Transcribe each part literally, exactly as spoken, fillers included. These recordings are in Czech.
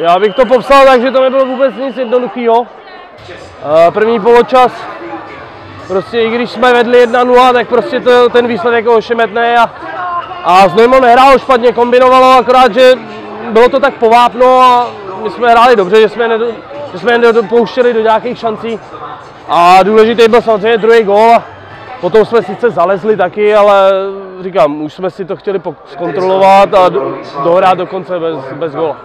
Já bych to popsal tak, že to nebylo vůbec nic jednoduchého. První poločas, prostě i když jsme vedli jedna nula, tak prostě to, ten výsledek je ošemetný a, a Znojmo nehrálo špatně, kombinovalo, akorát, že bylo to tak povápno a my jsme hráli dobře, že jsme, nedo, že jsme nedopouštěli do nějakých šancí. A důležitý byl samozřejmě druhý gól. Potom jsme sice zalezli taky, ale říkám, už jsme si to chtěli zkontrolovat a dohrát do konce bez, bez góla.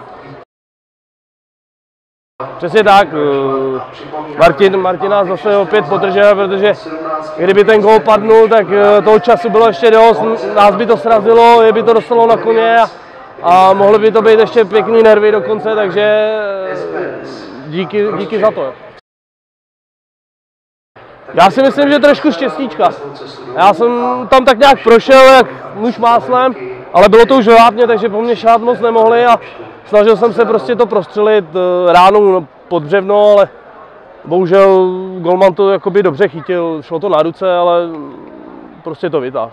Přesně tak, Martin, Martin nás zase opět podržel, protože kdyby ten gól padnul, tak toho času bylo ještě dost, nás by to srazilo, je by to dostalo na koně a, a mohly by to být ještě pěkný nervy do konce, takže díky, díky za to. Já si myslím, že trošku štěstíčka. Já jsem tam tak nějak prošel jak muž máslem, ale bylo to už vápně, takže po mně šát moc nemohli a snažil jsem se prostě to prostřelit ránu pod břevno, ale bohužel golman to jakoby dobře chytil, šlo to na ruce, ale prostě to vytáhl.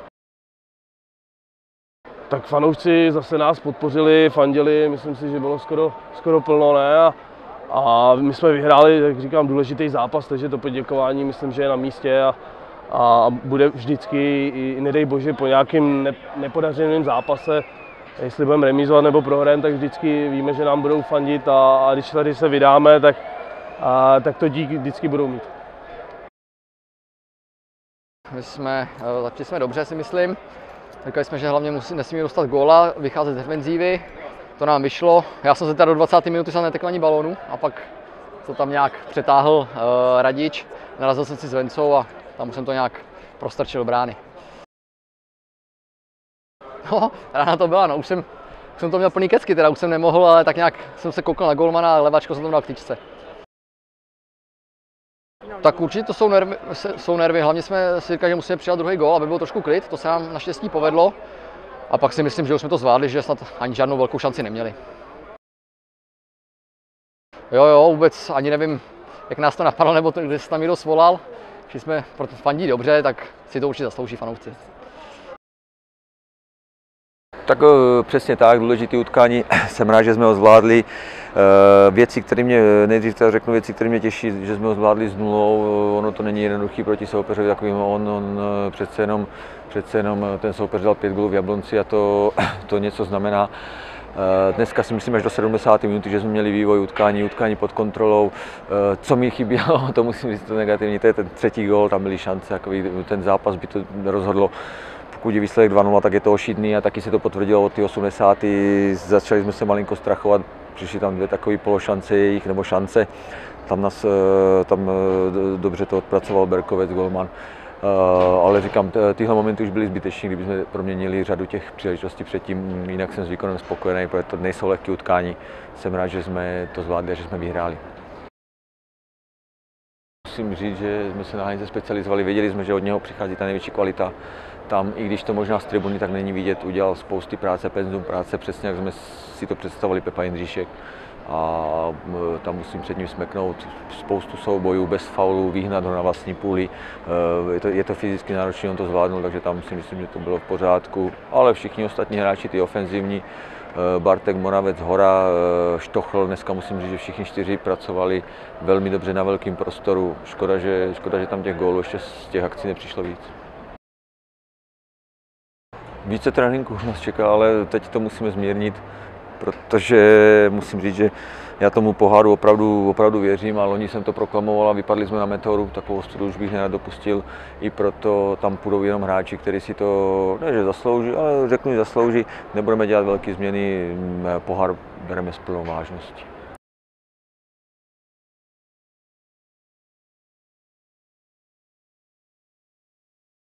Tak fanoušci zase nás podpořili, fandili, myslím si, že bylo skoro, skoro plno, ne? A, a my jsme vyhráli, jak říkám, důležitý zápas, takže to poděkování myslím, že je na místě a, a bude vždycky, i nedej bože, po nějakém ne, nepodařeném zápase, jestli budeme remízovat nebo prohrajeme, tak vždycky víme, že nám budou fandit a, a když tady se vydáme, tak, a, tak to díky vždycky budou mít. My jsme, začali jsme dobře, si myslím. Říkali jsme, že hlavně musí, nesmíme dostat góla, vycházet z defenzívy. To nám vyšlo. Já jsem se teda do dvacáté minuty se netekl ani balónu a pak to tam nějak přetáhl uh, Radič. Narazil jsem si s Vencou a tam jsem to nějak prostrčil brány. No, rána to byla, no, už jsem, už jsem to měl plný kecky, teda už jsem nemohl, ale tak nějak jsem se koukal na golmana a levačko jsem to dal k tyčce. Tak určitě to jsou nervy, jsou nervy, hlavně jsme si říkali, že musíme přidat druhý gól, aby byl trošku klid, to se nám naštěstí povedlo. A pak si myslím, že už jsme to zvládli, že snad ani žádnou velkou šanci neměli. Jo, jo, vůbec ani nevím, jak nás to napadlo, nebo to, když se tam někdo svolal. Když jsme fandí dobře, tak si to určitě zaslouží fanoušci. Tak přesně tak, důležité utkání, jsem rád, že jsme ho zvládli. Věci, které mě, nejdřív řeknu věci, které mě těší, že jsme ho zvládli s nulou, ono to není jednoduchý proti soupeřovi, takovým on, on přece jenom, přece jenom ten soupeř dal pět gólů v Jablonci a to, to něco znamená. Dneska si myslím až do sedmdesáté minuty, že jsme měli vývoj utkání, utkání pod kontrolou. Co mi chybělo, to musím říct to negativní, to je ten třetí gól, tam byly šance, takový, ten zápas by to rozhodlo. Pokud je výsledek dva nula, tak je to ošidný a taky se to potvrdilo od ty osmdesáté Začali jsme se malinko strachovat, přišly tam dvě takové pološance jejich, nebo šance. Tam, nás, tam dobře to odpracoval Berkovec, golman. Ale říkám, tyhle momenty už byly zbyteční, kdyby jsme proměnili řadu těch příležitostí předtím, jinak jsem s výkonem spokojený, protože to nejsou lehké utkání. Jsem rád, že jsme to zvládli a že jsme vyhráli. Musím říct, že jsme se na Heinze specializovali, věděli jsme, že od něho přichází ta největší kvalita. Tam, i když to možná z tribuny tak není vidět, udělal spousty práce, penzum práce, přesně jak jsme si to představovali Pepa Jindříšek. A tam musím před ním smeknout spoustu soubojů, bez faulů, vyhnat ho na vlastní půli. Je to, je to fyzicky náročné, on to zvládnul, takže tam si myslím, že to bylo v pořádku. Ale všichni ostatní hráči, ty ofenzivní, Bartek, Moravec, Hora, Štochl, dneska musím říct, že všichni čtyři pracovali velmi dobře na velkém prostoru. Škoda, že, škoda, že tam těch gólů ještě z těch akcí nepřišlo víc. Více tréninků nás čeká, ale teď to musíme zmírnit, protože musím říct, že já tomu poháru opravdu, opravdu věřím a loni jsem to proklamoval a vypadli jsme na Meteoru, takovou ostudu už bych nerad dopustil, i proto tam půjdou jenom hráči, kteří si to, ne že zaslouží, ale řeknu, že zaslouží, nebudeme dělat velké změny, pohár bereme s plnou vážností.